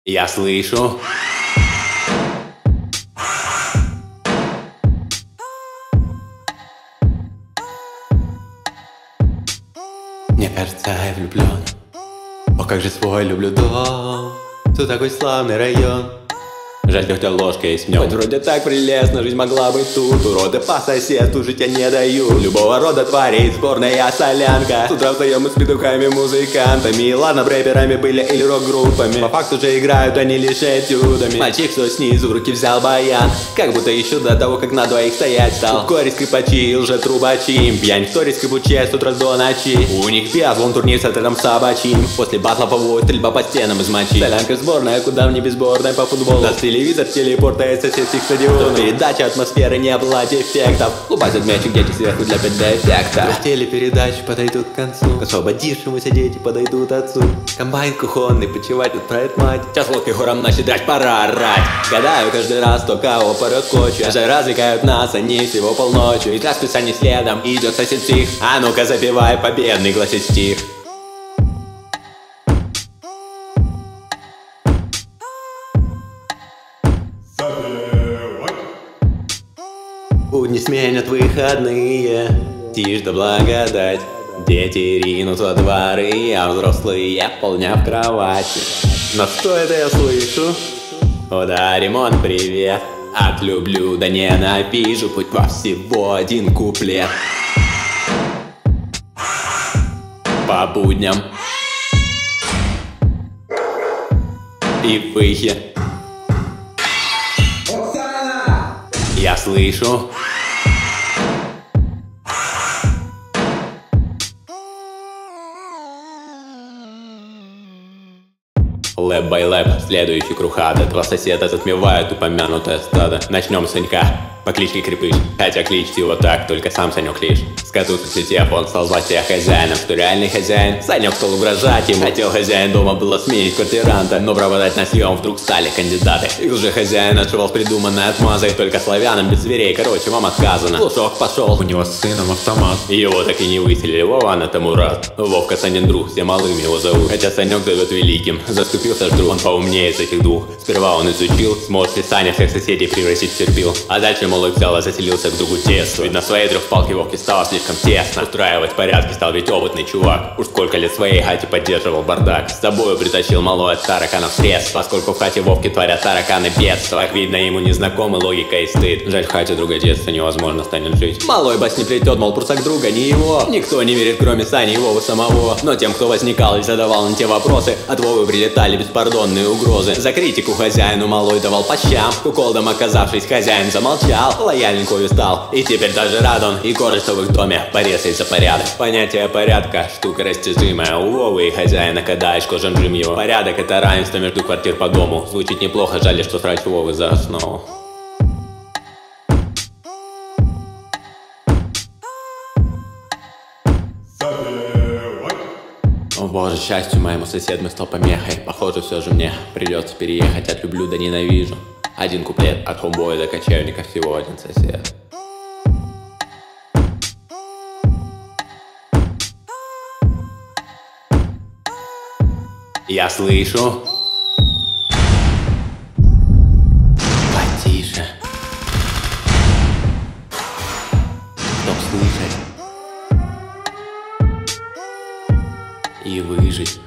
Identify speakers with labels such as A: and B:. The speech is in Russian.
A: Я слышу. Мне кажется, я влюблен. О, как же свой люблю дом. Тут такой славный район. Жаль, только ложка есть в нем. Хоть вроде так прелестно, жизнь могла быть тут. Уроды по соседству жить я не даю. Любого рода тварей, сборная солянка. С утра встаем мы с петухами, музыкантами. И ладно, рэперами были или рок-группами. По факту же играют они лишь этюдами. Мальчик, что снизу в руки взял баян. Как будто еще до того, как на двоих стоять стал. Вскоре скрипачи и лже-трубачи. Пьянь в торе скрипучая с утра до ночи. У них биатлон, турнир с отрядом собачьим. После батла поводит стрельба по стенам из мочи. Солянка сборная, куда мне без сборной по футболу. Телевизор, телепорта и соседских стадионов. Передача атмосферы, не было дефектов. Лупасят мячик дети сверху для 5D-эффекта. Телепередачи подойдут к концу. К освободившемуся дети подойдут отцу. Комбайн кухонный, почевать отправит мать. Сейчас лодкой хором начать драть, пора орать. Гадаю каждый раз, кто кого порет кочью. Даже развлекают нас они всего полночью. И расписание следом идет сосед стих. А ну-ка запевай победный, гласит стих. Будни сменят выходные, тишь да благодать. Дети ринут во дворы, а взрослые полдня в кровати. Но что это я слышу? О да, ремонт, привет. Отлюблю, да ненавижу, путь во всего один куплет. По будням и выхе я слышу. Лэп бай лэп, следующий круг ада. Два соседа затмевают упомянутое стадо. Начнем с Санька по кличке Крепыш. Хотя кличьте его так, только сам Санек лишь. Скатуться слетев, он стал звать себя хозяином. Что реальный хозяин? Санек стал угрожать ему. Хотел хозяин дома было сменить квартиранта, но проводать на съем вдруг стали кандидаты. И уже хозяин отшивал с придуманной отмазой. Только славянам без зверей, короче, вам отказано. Слушок пошел, у него с сыном автомат. Его так и не выселили, Вован это Мурат. Вовка Санин друг, все малым его зовут. Хотя Санек зовет великим, заступился ж друг. Он поумнее из этих двух. Сперва он изучил, сможет ли Саня всех соседей превратить в терпил. А дальше молодой взял и заселился к другу тесту. Ведь на своей трехпалке Вовке стало слишком тесно. Устраивать порядки стал ведь опытный чувак. Уж сколько лет своей хате поддерживал бардак. С собою притащил малой от тараканов средств. Поскольку в хате Вовки творят тараканы бедства. Как видно, ему не знакомы логика и стыд. Жаль, в хате друга детства невозможно станет жить. Малой бас не плетет, мол, прусак друга не его. Никто не верит, кроме Сани и Вовы самого. Но тем, кто возникал и задавал на те вопросы, от Вовы прилетали беспардонные угрозы. За критику хозяину малой давал по щам. Куколдом оказавшись, хозяин замолчал. Лояльненькую стал, и теперь даже рад он. И город, что в их доме порезать за порядок. Понятие порядка, штука растяжимая. У Вовы и хозяина кадаешь кожан жим его. Порядок — это равенство между квартир по дому. Звучит неплохо, жаль, что срать Вовы за основу. О боже, счастью моему соседу стал помехой. Похоже, все же мне придется переехать. Отлюблю, да ненавижу. Один куплет от хомбоя до кочевника, всего один сосед. Я слышу. Потише. Чтоб слышать и выжить.